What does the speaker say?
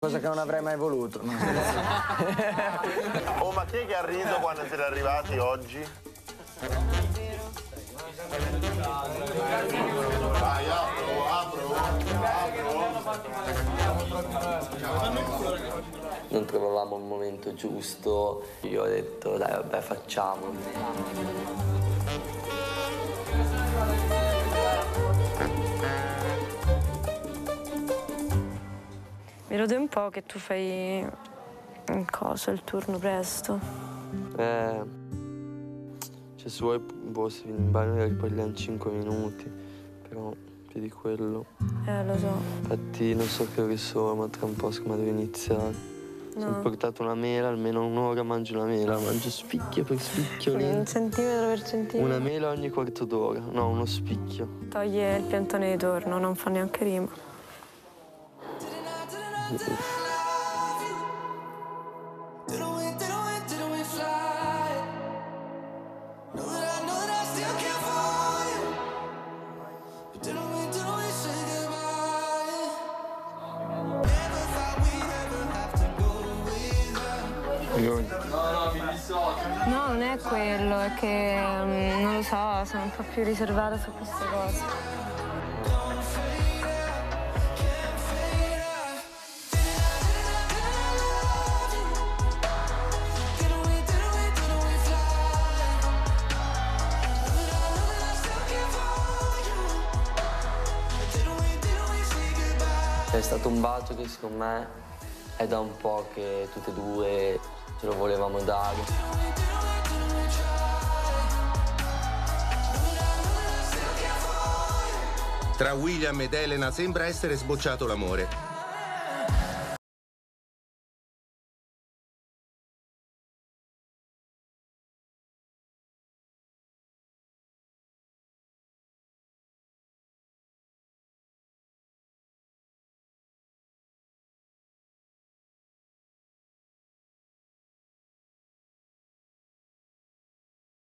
Cosa che non avrei mai voluto. Oh, ma chi è che ha riso quando siete arrivati oggi? Vai, apro. Non trovavamo il momento giusto, io ho detto dai vabbè facciamolo. Mi rode un po' che tu fai il turno presto. Cioè se vuoi se vieni in bagno e riparliamo in 5 minuti, però più di quello. Lo so. Infatti non so che ore sono, ma tra un po' secondo me devo iniziare. No. Ho portato una mela, almeno un'ora mangio una mela, mangio spicchio per spicchio. Un centimetro per centimetro. Una mela ogni quarto d'ora, no, uno spicchio. Toglie il piantone di torno, non fa neanche rima. No, non è quello, è che non lo so, sono un po' più riservata su queste cose. È stato un bacio che secondo me è da un po' che tutte e due ce lo volevamo dare. Tra William ed Elena sembra essere sbocciato l'amore.